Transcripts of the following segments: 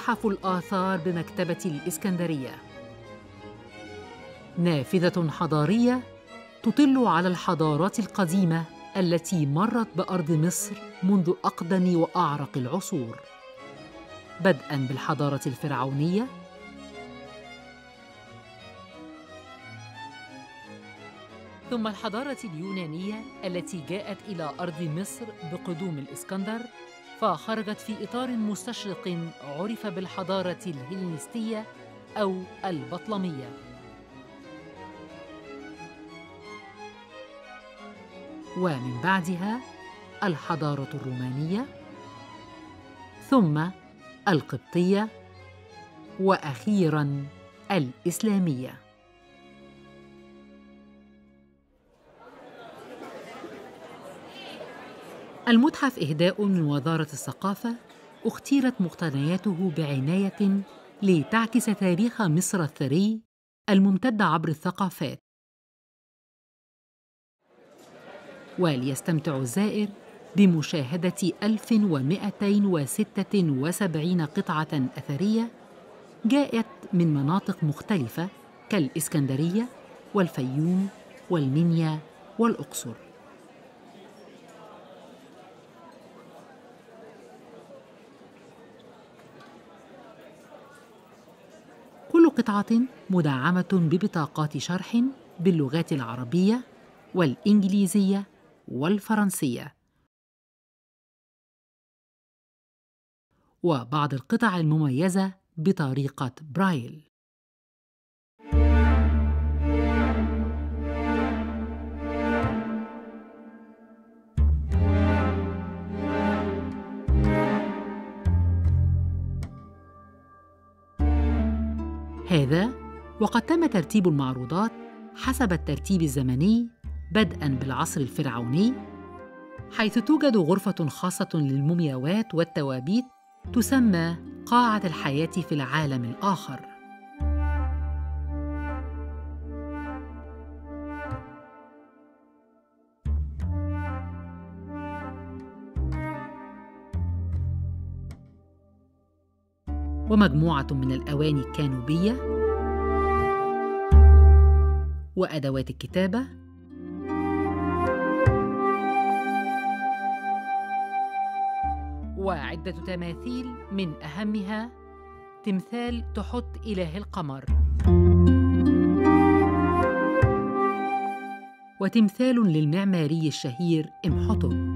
متحف الآثار بمكتبة الإسكندرية، نافذة حضارية تطل على الحضارات القديمة التي مرت بأرض مصر منذ أقدم وأعرق العصور، بدءاً بالحضارة الفرعونية، ثم الحضارة اليونانية التي جاءت إلى أرض مصر بقدوم الإسكندر، فخرجت في إطار مستشرق عرف بالحضارة الهلينستية أو البطلمية. ومن بعدها الحضارة الرومانية، ثم القبطية، وأخيراً الإسلامية. المتحف إهداء من وزارة الثقافة، اختيرت مقتنياته بعناية لتعكس تاريخ مصر الثري الممتد عبر الثقافات، وليستمتع الزائر بمشاهدة 1276 قطعة أثرية جاءت من مناطق مختلفة كالإسكندرية والفيوم والمنيا والأقصر. كل قطعة مدعمة ببطاقات شرح باللغات العربية والإنجليزية والفرنسية، وبعض القطع المميزة بطريقة برايل. هذا وقد تم ترتيب المعروضات حسب الترتيب الزمني بدءاً بالعصر الفرعوني، حيث توجد غرفة خاصة للمومياوات والتوابيت تسمى قاعة الحياة في العالم الآخر. ومجموعة من الأواني الكانوبية وأدوات الكتابة وعدة تماثيل، من أهمها تمثال تحت إله القمر، وتمثال للمعماري الشهير إمحوتب.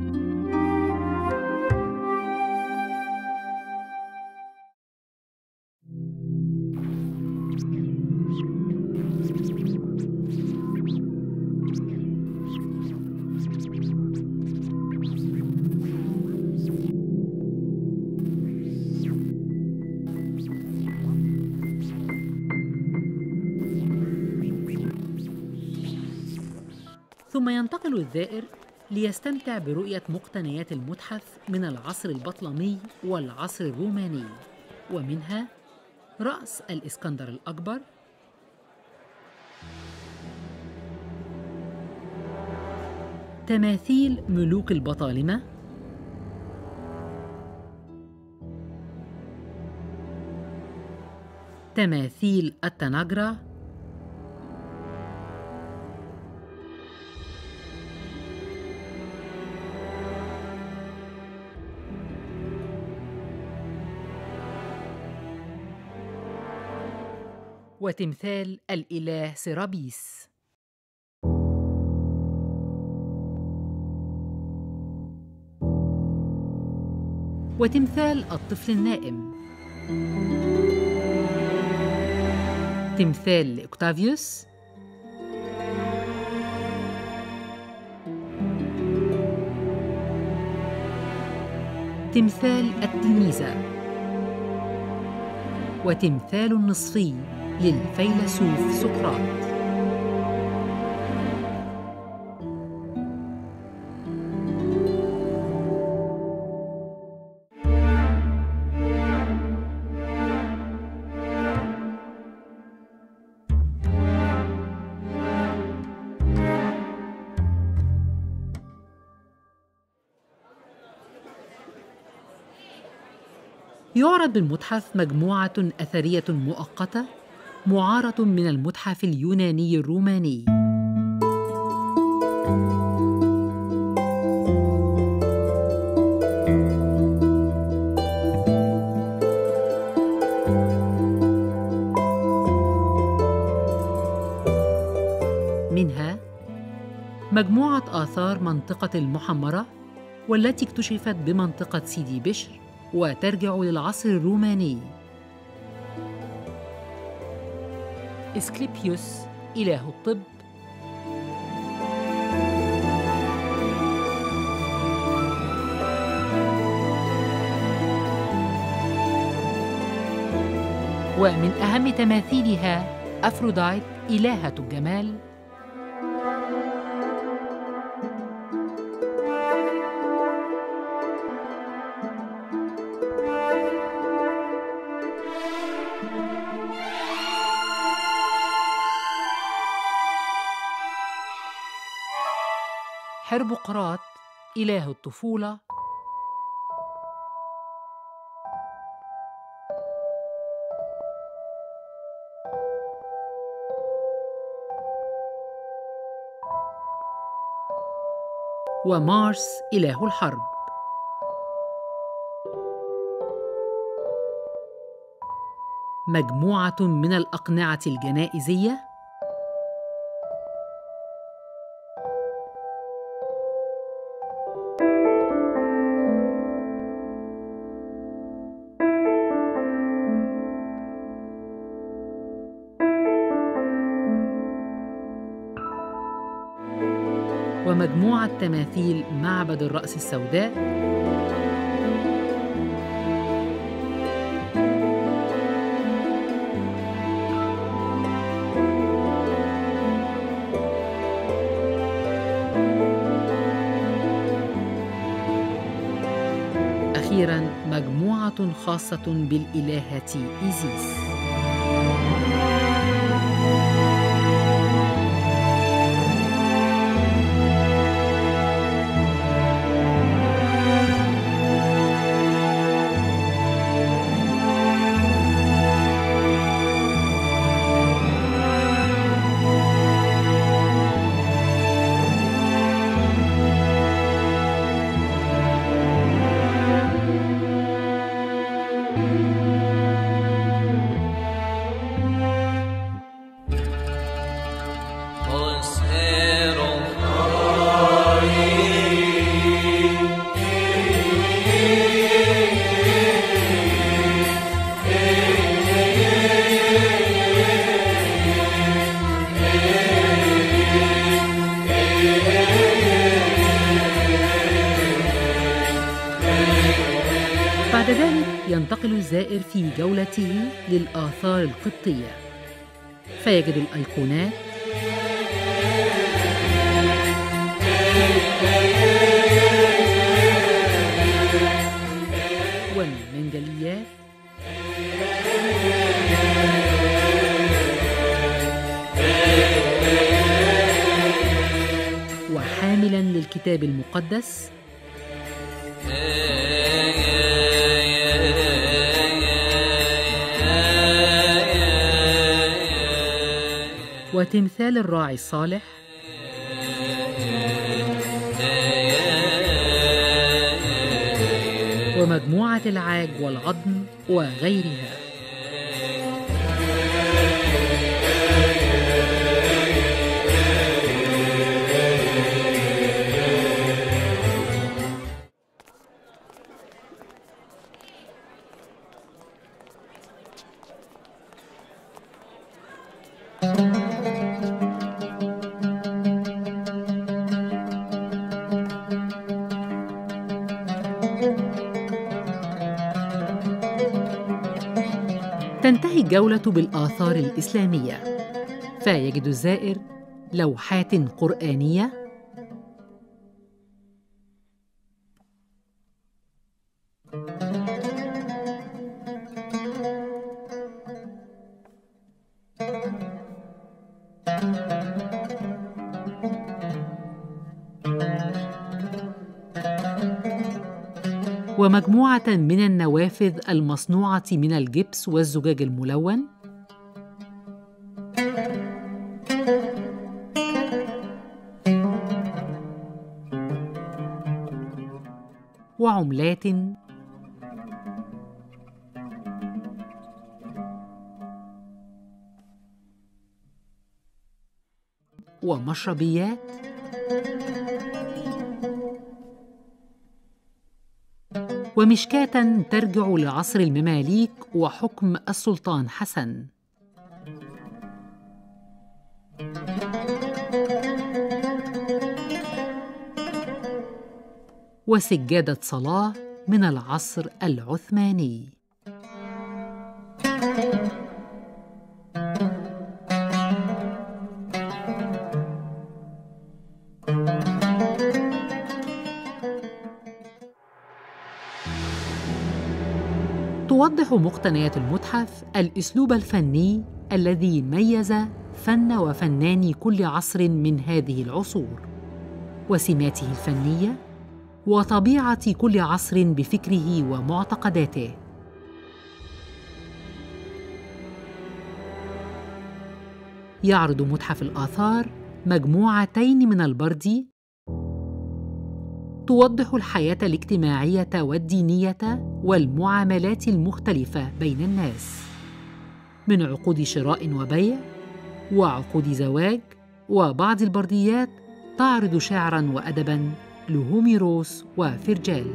ثم ينتقل الزائر ليستمتع برؤية مقتنيات المتحف من العصر البطلمي والعصر الروماني، ومنها رأس الإسكندر الأكبر، تماثيل ملوك البطالمة، تماثيل التناجرة، وتمثال الإله سيرابيس. وتمثال الطفل النائم، تمثال أوكتافيوس، تمثال التلميذة، وتمثال نصفي للفيلسوف سقراط. يعرض بالمتحف مجموعة أثرية مؤقتة معارة من المتحف اليوناني الروماني. منها مجموعة آثار منطقة المحمرة، والتي اكتشفت بمنطقة سيدي بشر وترجع للعصر الروماني. إسكليبيوس إله الطب، ومن أهم تماثيلها أفروديت إلهة الجمال، حربقراط إله الطفولة، ومارس إله الحرب. مجموعة من الأقنعة الجنائزية، ومجموعة تماثيل معبد الرأس السوداء، أخيراً مجموعة خاصة بالإلهة إيزيس. بعد ذلك ينتقل الزائر في جولته للآثار القبطية، فيجد الأيقونات، والمنجليات، وحاملاً للكتاب المقدس، وتمثال الراعي الصالح، ومجموعة العاج والعظم وغيرها. تنتهي الجولة بالآثار الإسلامية، فيجد الزائر لوحات قرآنية، ومجموعة من النوافذ المصنوعة من الجبس والزجاج الملون، وعملات، ومشربيات، ومشكاة ترجع لعصر المماليك وحكم السلطان حسن. وسجادة صلاة من العصر العثماني. توضح مقتنيات المتحف الأسلوب الفني الذي ميز فن وفناني كل عصر من هذه العصور، وسماته الفنية، وطبيعة كل عصر بفكره ومعتقداته. يعرض متحف الآثار مجموعتين من البردي توضح الحياة الاجتماعية والدينية والمعاملات المختلفة بين الناس، من عقود شراء وبيع وعقود زواج، وبعض البرديات تعرض شعراً وأدباً لهوميروس وفرجال.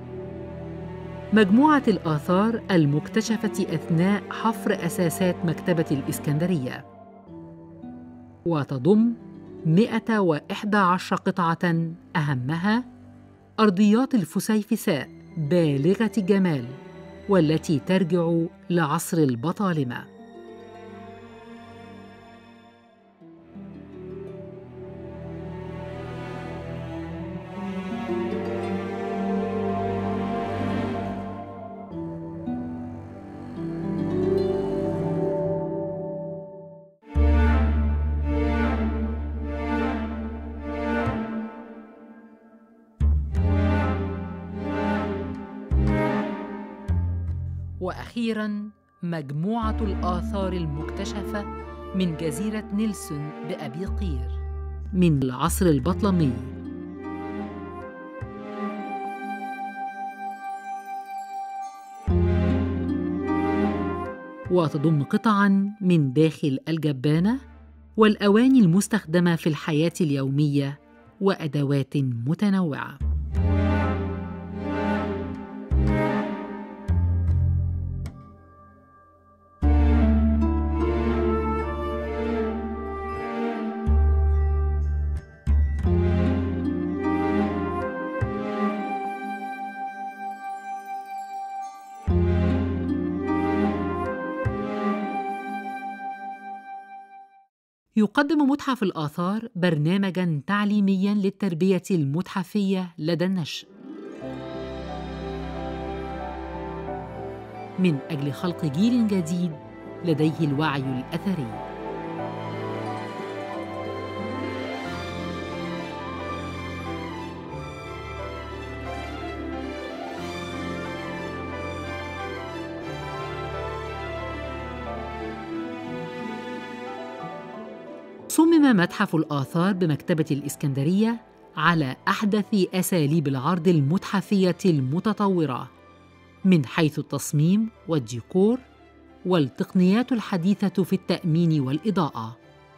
مجموعة الآثار المكتشفة أثناء حفر أساسات مكتبة الإسكندرية، وتضم 111 قطعة أهمها أرضيات الفسيفساء بالغة الجمال، والتي ترجع لعصر البطالمة. وأخيراً مجموعة الآثار المكتشفة من جزيرة نيلسون بأبي قير من العصر البطلمي، وتضم قطعاً من داخل الجبانة والأواني المستخدمة في الحياة اليومية وأدوات متنوعة. يقدم متحف الآثار برنامجاً تعليمياً للتربية المتحفية لدى النشء، من أجل خلق جيل جديد لديه الوعي الأثري. صمم متحف الآثار بمكتبة الإسكندرية على أحدث أساليب العرض المتحفية المتطورة من حيث التصميم والديكور والتقنيات الحديثة في التأمين والإضاءة.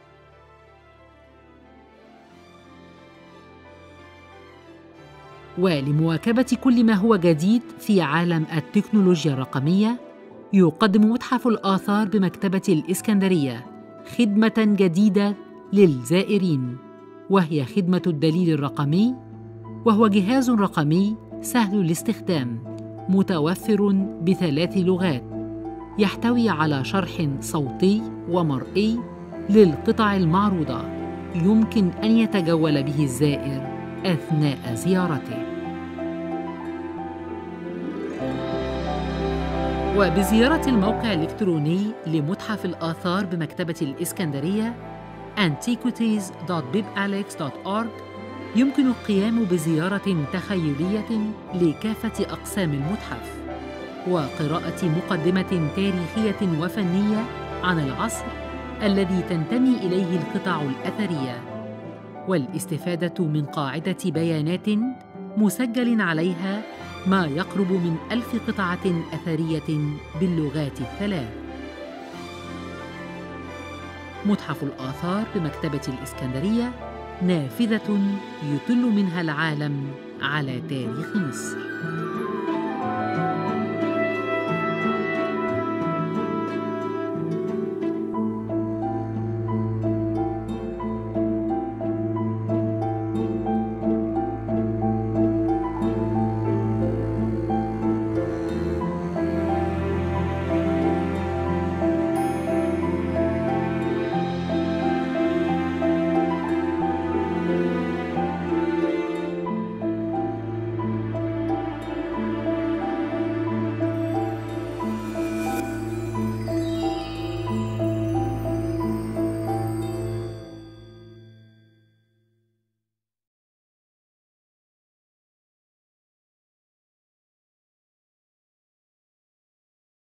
ولمواكبة كل ما هو جديد في عالم التكنولوجيا الرقمية، يقدم متحف الآثار بمكتبة الإسكندرية خدمة جديدة للزائرين، وهي خدمة الدليل الرقمي، وهو جهاز رقمي سهل الاستخدام متوفر ب3 لغات، يحتوي على شرح صوتي ومرئي للقطع المعروضة، يمكن أن يتجول به الزائر أثناء زيارته. وبزيارة الموقع الإلكتروني لمتحف الآثار بمكتبة الإسكندرية antiquities.bibalex.org يمكن القيام بزيارة تخيلية لكافة أقسام المتحف وقراءة مقدمة تاريخية وفنية عن العصر الذي تنتمي إليه القطع الأثرية، والاستفادة من قاعدة بيانات مسجل عليها ما يقرب من 1000 قطعة أثرية باللغات الثلاث. متحف الآثار بمكتبة الإسكندرية نافذة يطل منها العالم على تاريخ مصر.